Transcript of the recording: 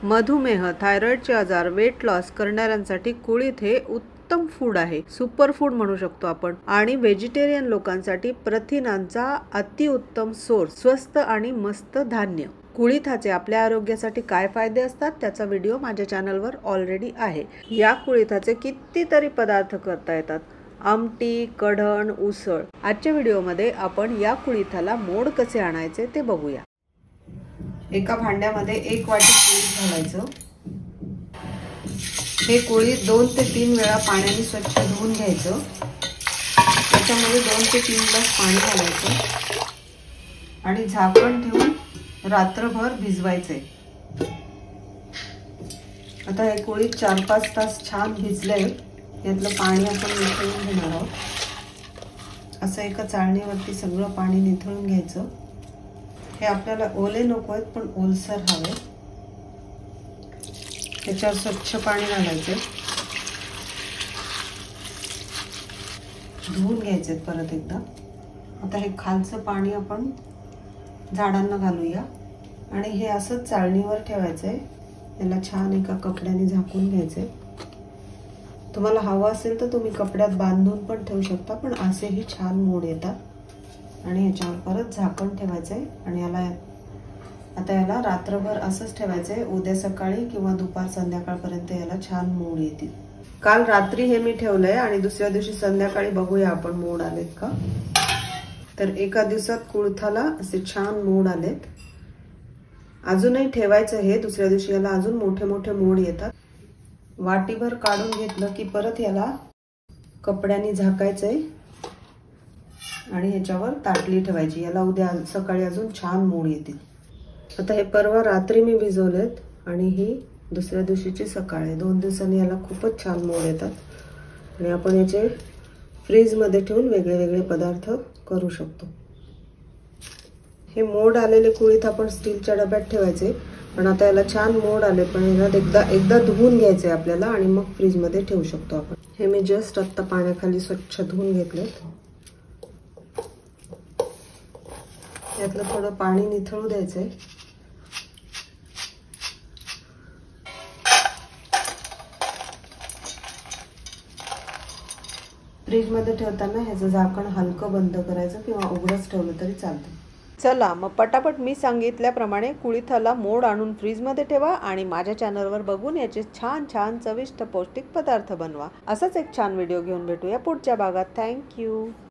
मधुमेह, थायरॉइडचे आजार, weight loss करणाऱ्यांसाठी कुळीथ हे उत्तम फूड आहे. सुपर फूड म्हणू शकतो आपण. आणि व्हेजिटेरियन लोकांसाठी प्रथिनांचा अतिउत्तम सोर्स, स्वस्त आणि मस्त धान्य. कुळीथाचे आपल्या आरोग्यासाठी काय फायदे असतात त्याचा व्हिडिओ माझ्या चॅनलवर ऑलरेडी आहे. या कुळीथाचे कितीतरी पदार्थ करता येतात. आमटी, कढण, उसळ. आजच्या व्हिडिओमध्ये आपण या कुळीथाला मोड कसे आणायचे ते बघूया. एका भांड्यामध्ये 1 वाटी कुळीथ घालायचं. हे कुळीथ 2 ते 3 वेळा पाण्याने स्वच्छ धुवून घ्यायचं. त्याच्यामध्ये 2 ते 3 ग्लास पाणी घालायचं आणि झाकण ठेवून रात्रभर भिजवायचे. आता हे कुळीथ 4-5 तास छान भिजले. यातलं पाणी आपण निथळून घेणार आहोत. असं एका चाळणीवरती सगळं पाणी निथळून घ्यायचं. हे आपल्याला ओले नको आहेत, पण ओलसर हवे. त्याच्यावर स्वच्छ पाणी घालायचे, धुवून घ्यायचे परत एकदा. आता हे खालचं पाणी आपण झाडांना घालूया आणि हे असं चाळणीवर ठेवायचंय. याला छान एका कपड्याने झाकून घ्यायचे. तुम्हाला हवं असेल तर तुम्ही कपड्यात बांधून पण ठेवू शकता, पण असेही छान मोड येतात. आणि ह्याच्यावर परत झाकण ठेवायचंय आणि याला रात्रभर असंच ठेवायचंय. उद्या सकाळी किंवा दुपार संध्याकाळपर्यंत याला छान मोड येतील. काल रात्री हे मी ठेवलंय आणि दुसऱ्या दिवशी संध्याकाळी बघूया आपण मोड आलेत का. तर एका दिवसात कुळथाला असे छान मोड आलेत. अजूनही ठेवायचं हे. दुसऱ्या दिवशी याला अजून मोठे मोठे मोड येतात. वाटीभर काढून घेतलं की परत याला कपड्याने झाकायचंय आणि ह्याच्यावर ताटली ठेवायची. याला उद्या सकाळी अजून छान मोड येतील. आता हे परवा रात्री मी भिजवलेत आणि ही दुसऱ्या दिवशीची सकाळ आहे. 2 दिवसांनी याला खूपच छान मोड येतात आणि आपण याचे फ्रीजमध्ये ठेवून वेगळे वेगळे पदार्थ करू शकतो. हे मोड आलेले कुळीथ आपण स्टीलच्या डब्यात ठेवायचे. पण आता याला छान मोड आले, पण याला एकदा धुवून घ्यायचे आपल्याला आणि मग फ्रीजमध्ये ठेवू शकतो आपण. हे मी जस्ट आत्ता पाण्याखाली स्वच्छ धुवून घेतलेत. यातलं थोडं पाणी निथळू द्यायचंय. फ्रीजमध्ये ठेवताना ह्याचं झाकण हलकं बंद करायचं किंवा उघडच ठेवलं तरी चालतं. चला मग पटापट मी सांगितल्याप्रमाणे कुळीथाला मोड आणून फ्रीजमध्ये ठेवा आणि माझ्या चॅनलवर बघून याचे छान छान चविष्ट पौष्टिक पदार्थ बनवा. असाच एक छान व्हिडिओ घेऊन भेटूया पुढच्या भागात. थँक्यू.